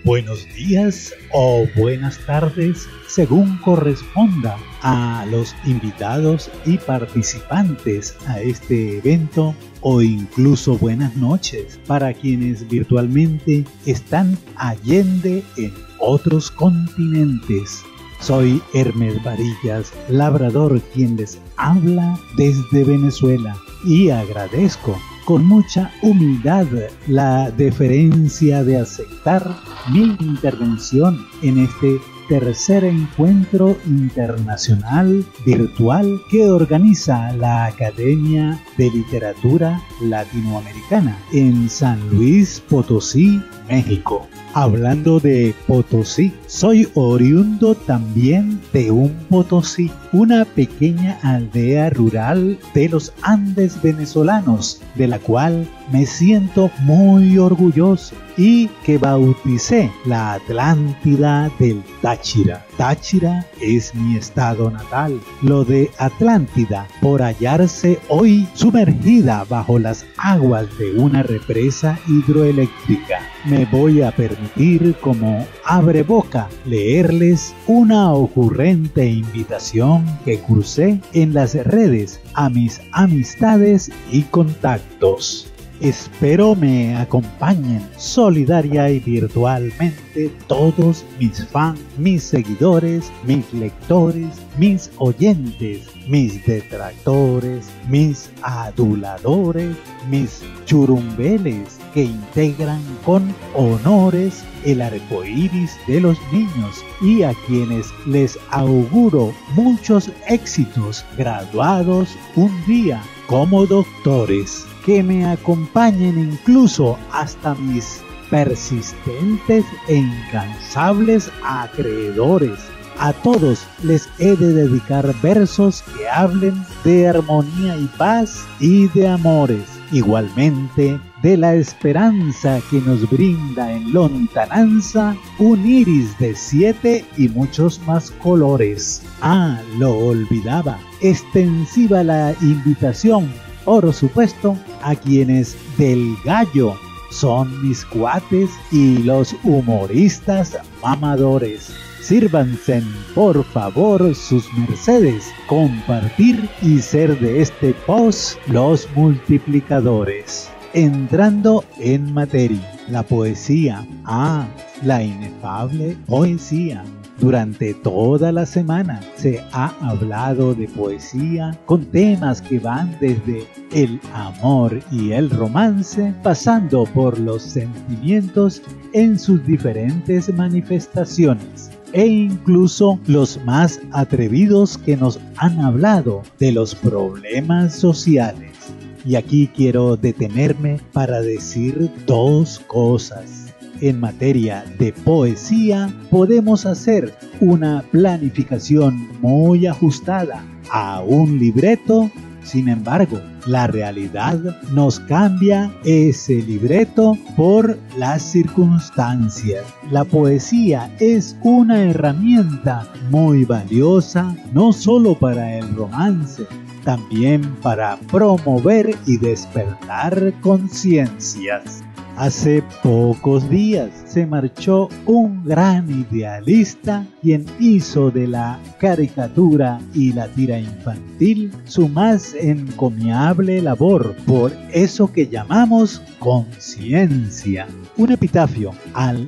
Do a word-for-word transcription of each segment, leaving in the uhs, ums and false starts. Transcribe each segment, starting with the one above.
buenos días o buenas tardes, según corresponda a los invitados y participantes a este evento, o incluso buenas noches para quienes virtualmente están allende en otros continentes. Soy Hermes Varillas, labrador, quien les habla desde Venezuela, y agradezco con mucha humildad la deferencia de aceptar mi intervención en este tercer encuentro internacional virtual que organiza la Academia de Literatura Latinoamericana en San Luis Potosí, México. Hablando de Potosí, soy oriundo también de un Potosí, una pequeña aldea rural de los Andes venezolanos, de la cual me siento muy orgulloso y que bauticé la Atlántida del Táchira. Táchira es mi estado natal. Lo de Atlántida, por hallarse hoy sumergida bajo las aguas de una represa hidroeléctrica. Me voy a permitir, como abreboca, leerles una ocurrente invitación que crucé en las redes a mis amistades y contactos. Espero me acompañen solidaria y virtualmente todos mis fans, mis seguidores, mis lectores, mis oyentes, mis detractores, mis aduladores, mis churumbeles que integran con honores el arco iris de los niños, y a quienes les auguro muchos éxitos graduados un día como doctores. Que me acompañen incluso hasta mis persistentes e incansables acreedores. A todos les he de dedicar versos que hablen de armonía y paz y de amores. Igualmente de la esperanza que nos brinda en lontananza un iris de siete y muchos más colores. Ah, lo olvidaba. Extensiva la invitación, por supuesto, a quienes del gallo son mis cuates y los humoristas mamadores. Sírvanse, por favor, sus mercedes, compartir y ser de este post los multiplicadores. Entrando en materia, la poesía, ah, la inefable poesía. Durante toda la semana se ha hablado de poesía con temas que van desde el amor y el romance, pasando por los sentimientos en sus diferentes manifestaciones, e incluso los más atrevidos que nos han hablado de los problemas sociales. Y aquí quiero detenerme para decir dos cosas. En materia de poesía, podemos hacer una planificación muy ajustada a un libreto. Sin embargo, la realidad nos cambia ese libreto por las circunstancias. La poesía es una herramienta muy valiosa, no solo para el romance, también para promover y despertar conciencias. Hace pocos días se marchó un gran idealista quien hizo de la caricatura y la tira infantil su más encomiable labor por eso que llamamos conciencia. Un epitafio al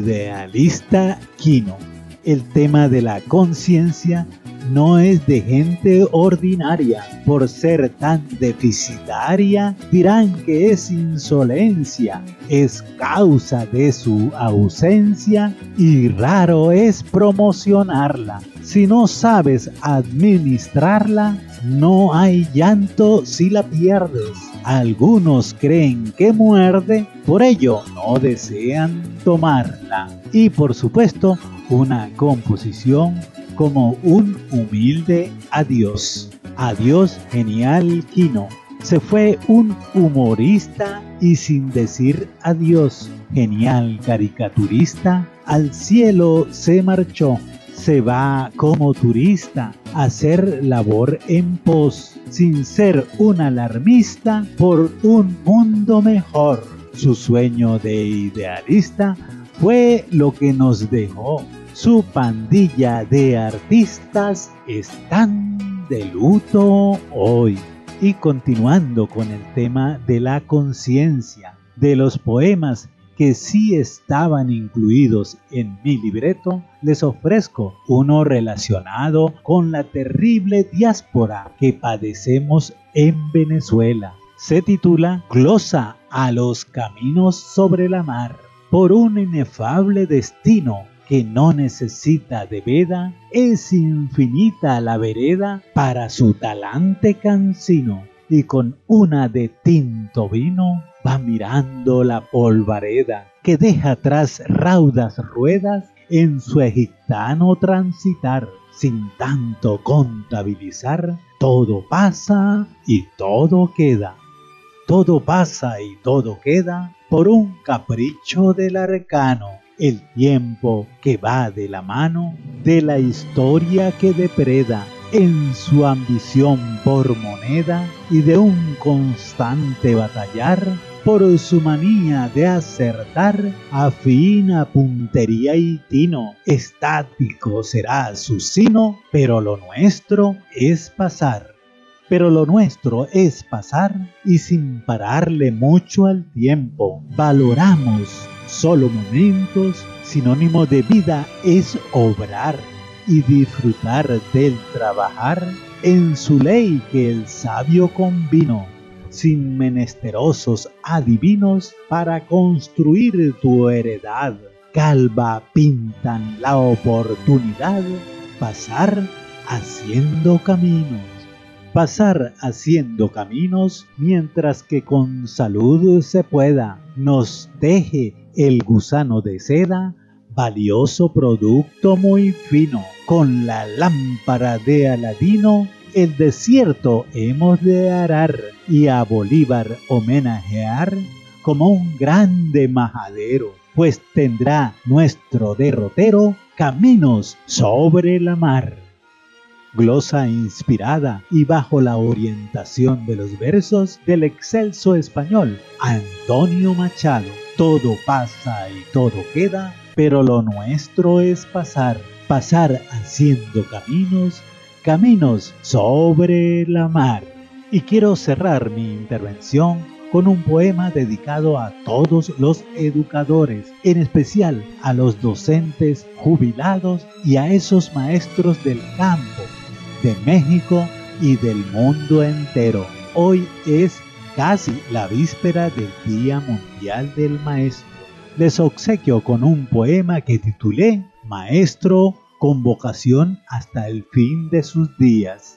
idealista Quino. El tema de la conciencia no es de gente ordinaria. Por ser tan deficitaria, dirán que es insolencia, es causa de su ausencia y raro es promocionarla. Si no sabes administrarla, no hay llanto si la pierdes. Algunos creen que muerde, por ello no desean tomarla. Y por supuesto, una composición como un humilde adiós. Adiós, genial Quino. Se fue un humorista y sin decir adiós. Genial caricaturista, al cielo se marchó. Se va como turista a hacer labor en pos, sin ser un alarmista por un mundo mejor. Su sueño de idealista fue lo que nos dejó. Su pandilla de artistas están de luto hoy. Y continuando con el tema de la conciencia, de los poemas que sí estaban incluidos en mi libreto, les ofrezco uno relacionado con la terrible diáspora que padecemos en Venezuela. Se titula Glosa a los caminos sobre la mar. Por un inefable destino que no necesita de veda, es infinita la vereda para su talante cansino, y con una de tinto vino va mirando la polvareda que deja atrás raudas ruedas en su egiptano transitar. Sin tanto contabilizar, todo pasa y todo queda. Todo pasa y todo queda por un capricho del arcano. El tiempo que va de la mano de la historia que depreda en su ambición por moneda y de un constante batallar por su manía de acertar a fina puntería y tino. Estático será su sino, pero lo nuestro es pasar. Pero lo nuestro es pasar y sin pararle mucho al tiempo. Valoramos solo momentos, sinónimo de vida es obrar y disfrutar del trabajar en su ley que el sabio convino, sin menesterosos adivinos para construir tu heredad. Calva pintan la oportunidad, pasar haciendo caminos. Pasar haciendo caminos mientras que con salud se pueda, nos deje el gusano de seda, valioso producto muy fino. Con la lámpara de Aladino, el desierto hemos de arar y a Bolívar homenajear como un grande majadero, pues tendrá nuestro derrotero caminos sobre la mar. Glosa inspirada y bajo la orientación de los versos del excelso español Antonio Machado. Todo pasa y todo queda, pero lo nuestro es pasar, pasar haciendo caminos, caminos sobre la mar. Y quiero cerrar mi intervención con un poema dedicado a todos los educadores, en especial a los docentes jubilados y a esos maestros del campo, de México y del mundo entero. Hoy es casi la víspera del Día Mundial del Maestro. Les obsequio con un poema que titulé Maestro con vocación hasta el fin de sus días.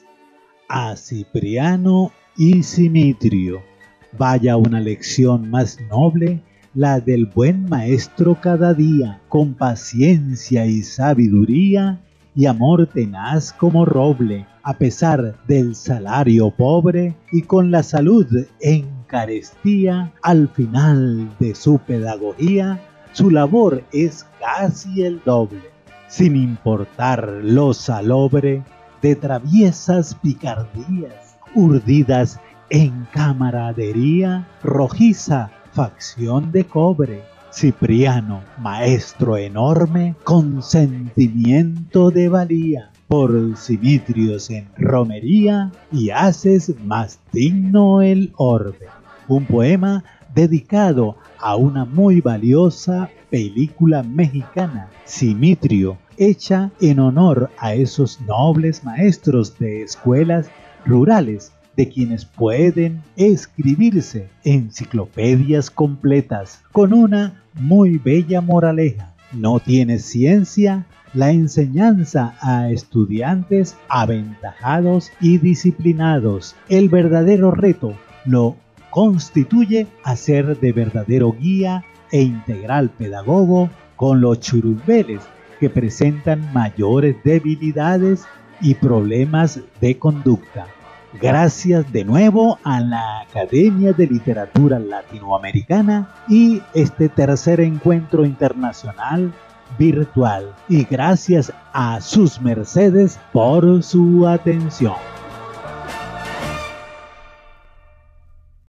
A Cipriano y Simitrio. Vaya una lección más noble, la del buen maestro cada día, con paciencia y sabiduría, y amor tenaz como roble, a pesar del salario pobre y con la salud en carestía. Al final de su pedagogía, su labor es casi el doble, sin importar lo salobre de traviesas picardías, urdidas en camaradería, rojiza facción de cobre. Cipriano, maestro enorme, con sentimiento de valía, por Simitrios en romería, y haces más digno el orbe. Un poema dedicado a una muy valiosa película mexicana, Simitrio, hecha en honor a esos nobles maestros de escuelas rurales, de quienes pueden escribirse enciclopedias completas con una muy bella moraleja. No tiene ciencia la enseñanza a estudiantes aventajados y disciplinados. El verdadero reto lo constituye hacer de verdadero guía e integral pedagogo con los churumbeles que presentan mayores debilidades y problemas de conducta. Gracias de nuevo a la Academia de Literatura Latinoamericana y este tercer encuentro internacional virtual. Y gracias a sus mercedes por su atención.